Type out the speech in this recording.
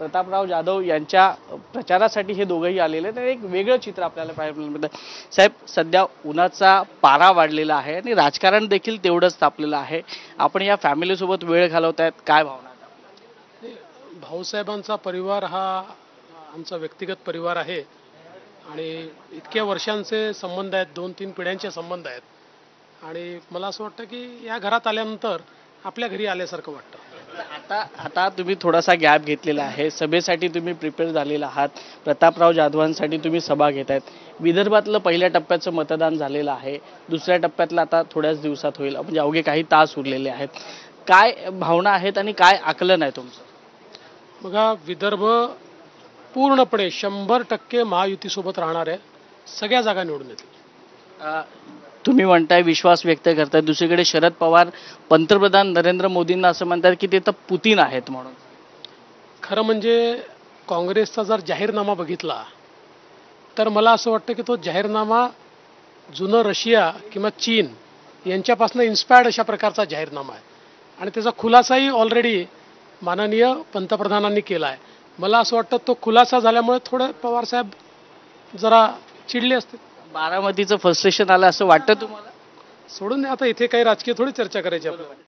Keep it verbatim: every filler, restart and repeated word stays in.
प्रतापराव जाधव यांच्या प्रचारासाठी हे दोघंही आलेले आहेत. एक वेगळं चित्र आपल्याला पाहायला मिळतं. साहेब, सध्या उन्हाचा पारा वाढलेला आहे आणि राजकारण देखील तेवढंच तापलेलं आहे. आपण या फॅमिली सोबत वेळ घालवतायत, काय भावना आहेत? भाऊसाहेबांचा परिवार हा आमचा व्यक्तिगत परिवार आहे आणि इतक्या वर्षांचे संबंध आहेत, दोन तीन पिढ्यांचे संबंध आहेत. आणि मला असं वाटतं की या घरात आल्यानंतर आपल्या घरी आल्यासारखं वाटतं. आता आता तुम्ही थोडासा गॅप घेतलेला आहे, सभेसाठी तुम्ही प्रिपेअर झालेला आहात, प्रतापराव जाधवांसाठी तुम्ही सभा घेत आहेत. विदर्भातलं पहिल्या टप्प्याचं मतदान झालेलं आहे, दुसऱ्या टप्प्यातलं आता थोड्याच दिवसात होईल, म्हणजे अवघे काही तास उरलेले आहेत. काय भावना आहेत आणि काय आकलन आहे तुमचं? बघा, विदर्भ पूर्णपणे शंभर टक्के महायुतीसोबत राहणार आहे, सगळ्या जागा निवडून येतील. तुम्ही म्हणताय, विश्वास व्यक्त करताय, दुसरीकडे शरद पवार पंतप्रधान नरेंद्र मोदींना असं म्हणतात की ते तर पुतीन आहेत म्हणून. खरं म्हणजे काँग्रेसचा जर जाहीरनामा बघितला तर मला असं वाटतं की तो जाहीरनामा जुनं रशिया किंवा चीन यांच्यापासून इन्स्पायर्ड अशा प्रकारचा जाहीरनामा आहे आणि त्याचा खुलासाही ऑलरेडी माननीय पंतप्रधानांनी केला आहे. मला असं वाटतं तो खुलासा झाल्यामुळे थोडे पवारसाहेब जरा चिडले असते. बारामतीचं फ्रस्ट्रेशन आलं असं वाटतं तुम्हाला? सोडून आता इथे काही राजकीय थोडी चर्चा करायची आपल्याला.